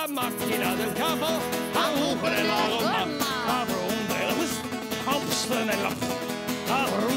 la macchina del capo, a rompere la gomma, a rompere la ops nella, a rompere